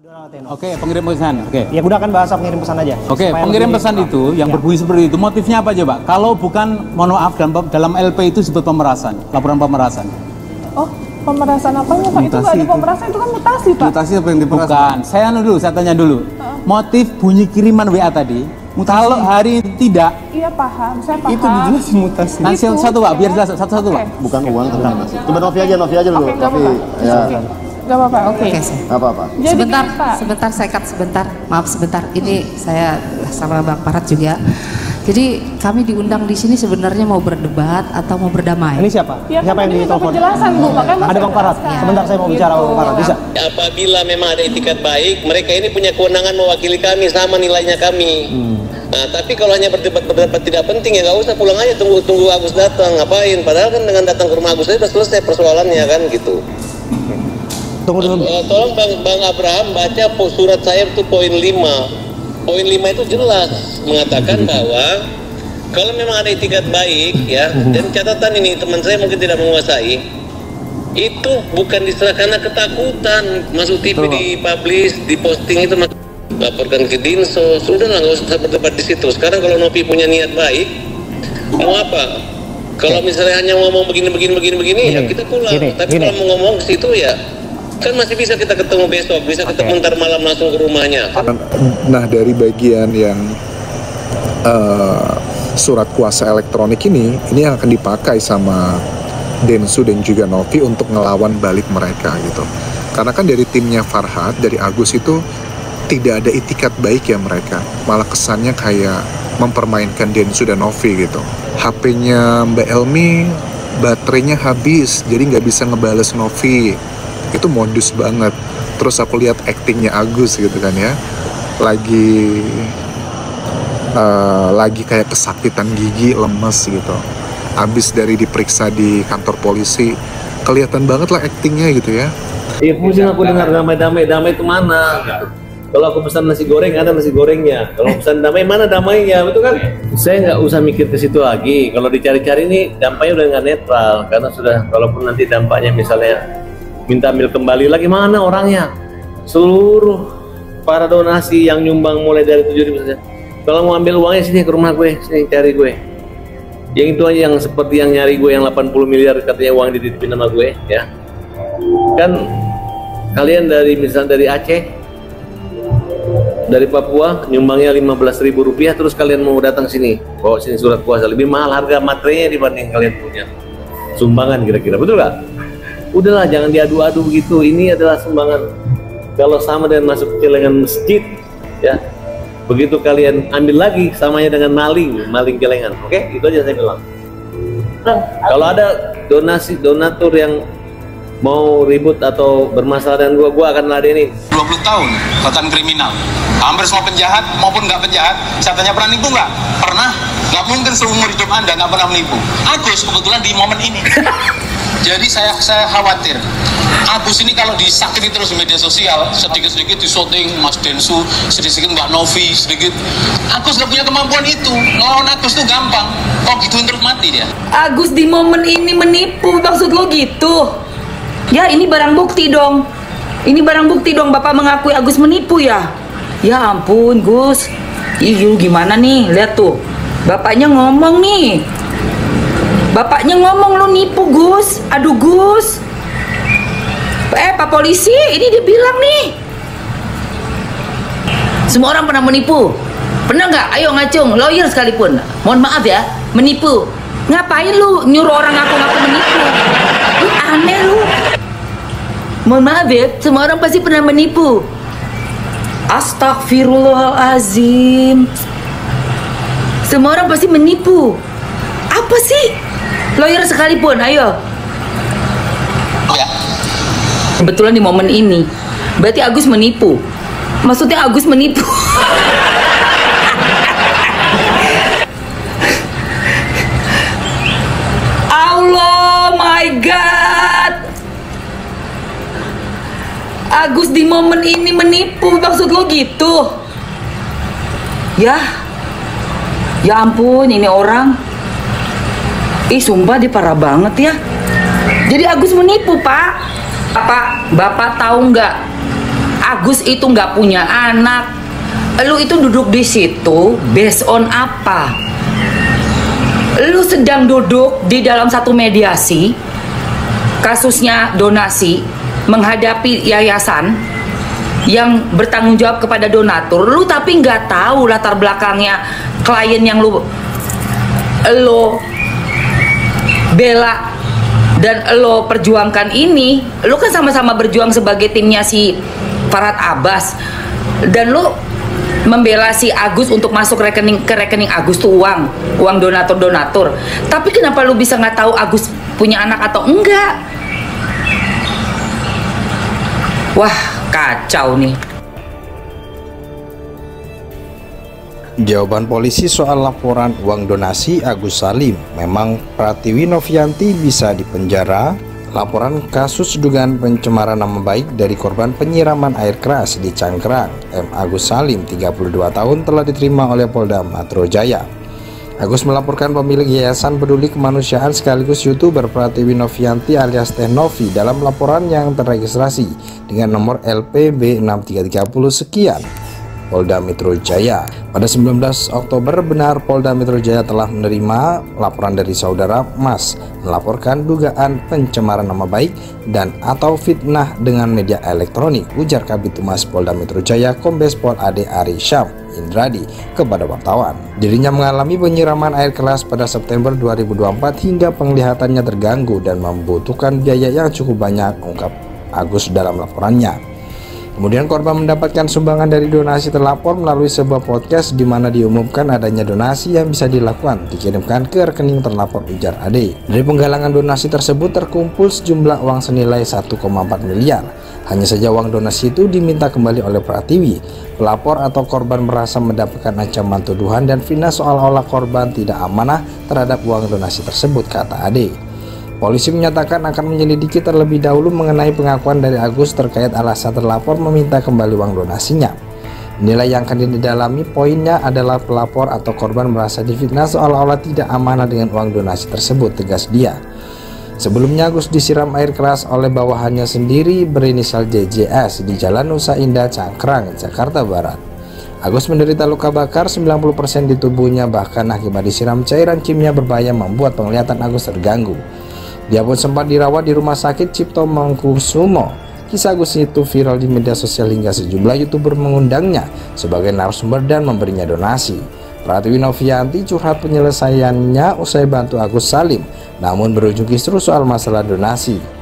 Oke, pengirim pesan. Oke. Ya gunakan bahasa pengirim pesan aja. Oke, pengirim pesan itu yang berbunyi seperti itu, motifnya apa aja, Pak? Kalau bukan, mohon maaf, dalam LP itu disebut pemerasan, laporan pemerasan. Oh, pemerasan apanya, Pak? Itu nggak ada pemerasan, itu kan mutasi, Pak. Mutasi apa yang diperas? Bukan, saya tanya dulu. Motif bunyi kiriman WA tadi, kalau hari ini tidak. Iya, paham, saya paham. Itu dijelasin mutasi. Nanti satu, Pak, biar jelas satu-satu, Pak. Bukan uang, tenang. Coba Novi aja dulu. Oke, nggak apa-apa. Ya. Nggak apa-apa, oke. Apa-apa. Jadi Sebentar, gini, Pak. sebentar, saya cut sebentar. Maaf sebentar. Ini saya sama Bang Parat juga. Jadi kami diundang di sini sebenarnya mau berdebat atau mau berdamai. Ini siapa? Ya, Siapa yang minta ditelepon? penjelasan, Bu. Makanya Ada Bang Farhat. Sebentar saya mau bicara Bang Farhat. Bisa? Apabila memang ada etikat baik, mereka ini punya kewenangan mewakili kami sama nilainya kami. Nah, tapi kalau hanya berdebat tidak penting ya nggak usah, pulang aja, tunggu Agus datang, ngapain? Padahal kan dengan datang ke rumah Agus aja sudah selesai persoalannya kan gitu. Tunggu dulu. Tolong Bang Abraham baca surat saya itu poin 5. Poin 5 itu jelas mengatakan bahwa kalau memang ada etikat baik ya, dan catatan ini teman saya mungkin tidak menguasai, itu bukan diserahkan karena ketakutan masuk TV, dipublish, diposting itu laporkan ke Dinso, sudah lah nggak usah berdebat di situ. Sekarang kalau Novi punya niat baik, mau apa? Kalau misalnya hanya ngomong begini ya kita pulang. Tapi kalau mau ngomong ke situ ya kan masih bisa kita ketemu besok, bisa ketemu ntar malam langsung ke rumahnya. Nah, dari bagian yang surat kuasa elektronik ini yang akan dipakai sama Densu dan juga Novi untuk ngelawan balik mereka gitu. Karena kan dari timnya Farhat, dari Agus itu tidak ada itikat baik ya mereka. Malah kesannya kayak mempermainkan Densu dan Novi gitu. HP-nya Mbak Elmi baterainya habis, jadi nggak bisa ngebales Novi. Itu modus banget. Terus aku lihat aktingnya Agus gitu kan ya, lagi kayak kesakitan gigi, lemes gitu. Abis dari diperiksa di kantor polisi, kelihatan banget lah aktingnya gitu ya. Iya, pusing aku dengar damai itu mana? Gitu. Kalau aku pesan nasi goreng, ada nasi gorengnya. Kalau pesan damai, mana damainya? Betul kan? Saya nggak usah mikir ke situ lagi. Kalau dicari-cari ini dampaknya udah nggak netral, karena sudah, kalaupun nanti dampaknya misalnya minta ambil kembali lagi, mana orangnya? Seluruh para donasi yang nyumbang mulai dari 7.000 saja. Kalau mau ambil uangnya sini ke rumah gue, sini cari gue. Yang itu aja yang seperti yang nyari gue yang 80 miliar katanya uang dititipin sama gue, ya. Kan kalian dari Aceh, dari Papua nyumbangnya 15.000 rupiah, terus kalian mau datang sini bawa sini surat kuasa, lebih mahal harga materainya dibanding kalian punya sumbangan kira-kira, betul gak? Udahlah, jangan diadu-adu begitu. Ini adalah sumbangan. Kalau sama dengan masuk ke celengan masjid, ya, begitu kalian ambil lagi samanya dengan maling celengan. Oke, itu aja saya bilang. Nah, kalau ada donatur yang mau ribut atau bermasalah dengan gua akan ladenin. 20 tahun bahkan kriminal, hampir semua penjahat maupun nggak penjahat. Saya tanya, pernah nipu nggak? Pernah. Nggak mungkin seumur hidup Anda nggak pernah menipu. Agus kebetulan di momen ini. Jadi saya khawatir Agus ini kalau disakiti terus di media sosial, sedikit-sedikit disoting Mas Densu, sedikit-sedikit Mbak Novi, sedikit. Agus nggak punya kemampuan itu. Ngelawan Agus tuh gampang. Kok gituin terus mati dia. Agus di momen ini menipu, maksud lo gitu? Ya, ini barang bukti dong. Ini barang bukti dong, Bapak mengakui Agus menipu ya? Ya ampun, Gus. Ih, gimana nih? Lihat tuh. Bapaknya ngomong nih. Bapaknya ngomong lo nipu, Gus. Aduh, Gus. Pak polisi, ini dia bilang nih. Semua orang pernah menipu. Pernah nggak? Ayo ngacung, lawyer sekalipun. Mohon maaf ya, menipu. Ngapain lu nyuruh orang ngaku-ngaku menipu? Lu aneh lu. Mohon maaf ya, semua orang pasti pernah menipu. Astagfirullahalazim. Semua orang pasti menipu. Apa sih? Lawyer sekalipun, ayo. Ya. Kebetulan di momen ini, berarti Agus menipu. Maksudnya Agus menipu. Allah, my God. Agus di momen ini menipu, maksud lo gitu? Ya ampun, ini orang. Ih, sumpah dia parah banget ya. Jadi Agus menipu, Pak. Bapak tahu nggak? Agus itu nggak punya anak. Lu itu duduk di situ based on apa? Lu sedang duduk di dalam satu mediasi, kasusnya donasi, menghadapi yayasan yang bertanggung jawab kepada donatur. Lu tapi nggak tahu latar belakangnya klien yang lu bela dan lo perjuangkan ini. Lu kan sama-sama berjuang sebagai timnya si Farhad Abbas, dan lu membela si Agus untuk masuk ke rekening Agus tuh uang donatur. Tapi kenapa lu bisa nggak tahu Agus punya anak atau enggak? Wah, kacau nih. Jawaban polisi soal laporan uang donasi Agus Salim, memang Pratiwi Novianti bisa dipenjara. Laporan kasus dugaan pencemaran nama baik dari korban penyiraman air keras di Cangkrang, M. Agus Salim, 32 tahun, telah diterima oleh Polda Metro Jaya. Agus melaporkan pemilik Yayasan Peduli Kemanusiaan sekaligus YouTuber Pratiwi Novianti alias Teh Novi dalam laporan yang terregistrasi dengan nomor LPB 6330 sekian. Polda Metro Jaya. Pada 19 Oktober benar Polda Metro Jaya telah menerima laporan dari saudara Mas melaporkan dugaan pencemaran nama baik dan atau fitnah dengan media elektronik, ujar Kabid Humas Polda Metro Jaya Kombes Pol Ade Ari Syam Indradi kepada wartawan. Dirinya mengalami penyiraman air keras pada September 2024 hingga penglihatannya terganggu dan membutuhkan biaya yang cukup banyak, ungkap Agus dalam laporannya. Kemudian korban mendapatkan sumbangan dari donasi terlapor melalui sebuah podcast di mana diumumkan adanya donasi yang bisa dilakukan dikirimkan ke rekening terlapor, ujar Ade. Dari penggalangan donasi tersebut terkumpul sejumlah uang senilai 1,4 miliar. Hanya saja uang donasi itu diminta kembali oleh Pratiwi. Pelapor atau korban merasa mendapatkan ancaman tuduhan dan fitnah seolah-olah korban tidak amanah terhadap uang donasi tersebut, kata Ade. Polisi menyatakan akan menyelidiki terlebih dahulu mengenai pengakuan dari Agus terkait alasan terlapor meminta kembali uang donasinya. Nilai yang akan didalami poinnya adalah pelapor atau korban merasa difitnah seolah-olah tidak amanah dengan uang donasi tersebut, tegas dia. Sebelumnya Agus disiram air keras oleh bawahannya sendiri berinisial JJS di Jalan Nusa Indah, Cangkrang, Jakarta Barat. Agus menderita luka bakar 90% di tubuhnya, bahkan akibat disiram cairan kimia berbahaya membuat penglihatan Agus terganggu. Dia pun sempat dirawat di Rumah Sakit Cipto Mangkusumo. Kisah Agus itu viral di media sosial hingga sejumlah YouTuber mengundangnya sebagai narasumber dan memberinya donasi. Pratiwi Novianti curhat penyelesaiannya usai bantu Agus Salim, namun berujung kisruh soal masalah donasi.